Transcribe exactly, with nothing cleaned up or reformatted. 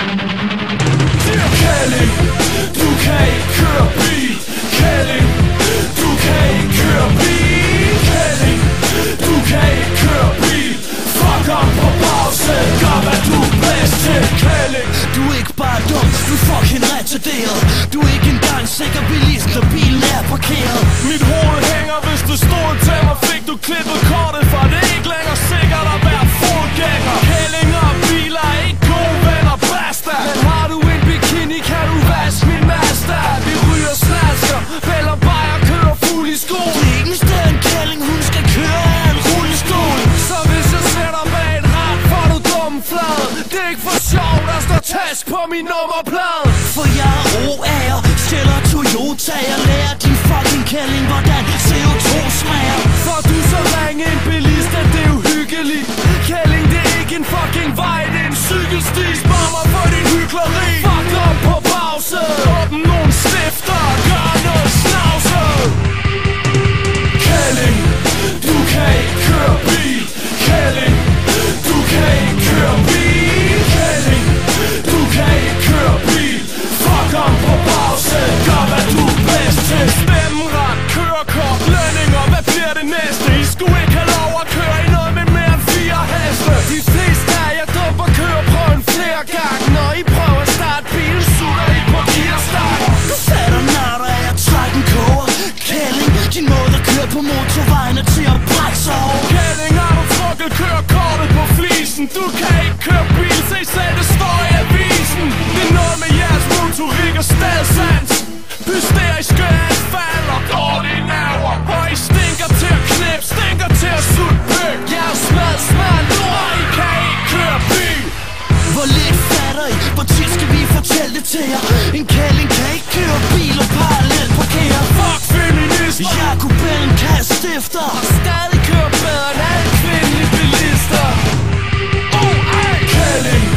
Kælling, du kan ikke køre bil. Kælling, du kan ikke køre bil. Kælling, du kan ikke køre bil. Fuck op på bagsædet, gør hvad du er bedst til. Kælling, du er ikke bare dum, du er fucking retarderet. Du er ikke engang sikker bilist, når bilen er parkeret. Mit hoved hænger, hvis du stod til mig. Fik du klippet kortet, for det er ikke længere sikkert at være fodgænger. Kælling og biler er ikke gode venner, basta. Men har du en bikini, kan du vaske min Mazda. Vi ryger snasker, piller bajer, kører fuld i sko. Det er ikke en sted en kælling, hun skal køre af en rullestol. Så hvis jeg sætter bag et ret, får du dumme flad. Det er ikke for sjov, der står task på min nummerplade. For jeg er roager, sælger Toyota. Jeg lærer din fucking kælling, hvordan C O to smager. For du så ringe en bilist, at det er uhyggeligt. Kælling, det er ikke en fucking vej, det er en cykelsti. Spar mig for din hykleri. Fuck op på bagsædet. Åbn nogle stifter, gør noget snavset. Kælling, du kan ikke køre bil. Kælling, du kan ikke køre bil. Kælling, du kan ikke køre bil. Fuck op på bagsædet, gør hvad du er bedst til. Stemmeret, kørekort, lønninger, hvad bliver det næste? I skulle ikke have lov at køre i noget med mere end fire heste. De fleste af jer dumper køreprøven flere gange. Når I prøver at starte bilen, sutter I på gearstart. Du fatter natter, jeg træk en koger. Kælling, din måde at køre på motorvejen er til at brække sig over. Kælling, har du trukket kørekortet på flisen? Du kan ikke køre bil, se selv det står i avisen. Det er noget med jeres motorik og stadsans. Hysterisk anfald og dårlige nerver. Og I stinker til at knip, stinker til at sutte pøk. Jeg er smad, smad, lort, I kan ikke køre bil. Hvor lidt fatter I? Hvor tit skal vi fortælle det til jer? En kælling kan ikke køre bil og parallelt parkere. Fuck feminister. Jakobellen kan stifter og stadig kører bedre end alle kvindelige bilister. Oh, ej. Kælling,